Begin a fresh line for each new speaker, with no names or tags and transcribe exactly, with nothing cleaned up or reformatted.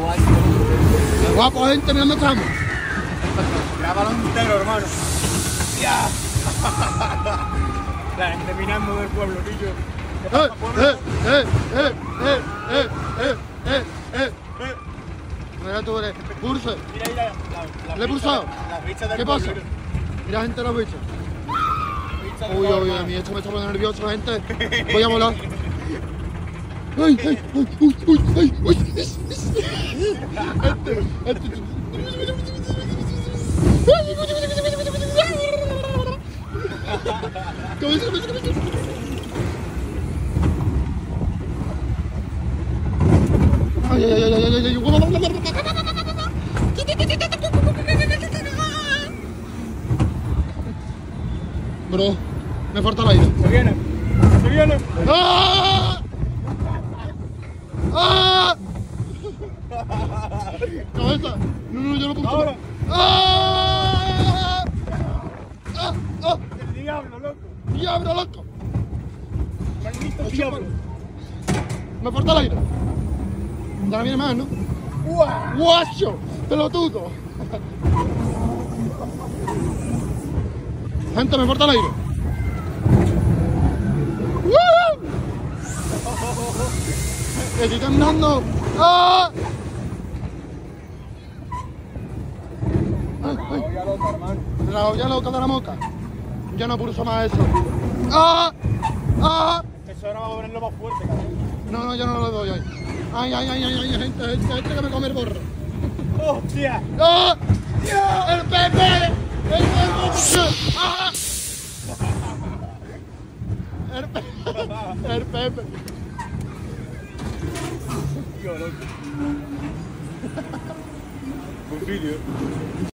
guay.
Qué guapo, gente, mira dónde estamos.
Grábalo entero, hermano. ¡Ya! La gente mirando del pueblo, niño.
Eh, eh, eh, eh, eh, eh, eh, eh, eh, eh. Mira tú eres. Pulse.
Mira, mira. La,
¿Le he pulsado?
Las bichas del
¿Qué
pueblo.
pasa? Mira, gente, los bichos.
Bichas del
Uy,
pueblo,
uy, uy, a
hermano.
mí esto me está poniendo nervioso, gente. Voy a volar. ¡Ay, ay, ay, uy, uy, ay, uy! Este, este. Cabeza, cabeza, cabeza. Ay, ay, ay, ay, ay, ay, ay. Bro, me falta el aire.
Se viene. Se viene.
¡Ah! ¡Ah! Cabeza. No, no, yo no puedo.
Ahora.
¡Ah! ¡Ah! ¡Ah!
El diablo, loco.
¡Diablo, loco!
Maldito diablo.
Me falta el aire. Ya no viene más, ¿no?
¡Guau!
¡Guacho! ¡Pelotudo! Gente, me falta el aire. ¡Woo! Estoy temblando. ¡Ah! Ay, ay.
Olla loca, hermano.
La olla loca de la moca. Yo no pulso más eso. ¡Ah! ¡Ah!
Eso ahora va a ponerlo más fuerte, cabrón.
No, no, yo no lo doy ahí. Ay, ay, ay, ay, ay, gente, gente, gente que me come el borro.
¡Hostia!
¡Ah! ¡El Pepe! ¡El Pepe! ¡Ah! El Pepe. El Pepe.
Tío, loco. Un vídeo.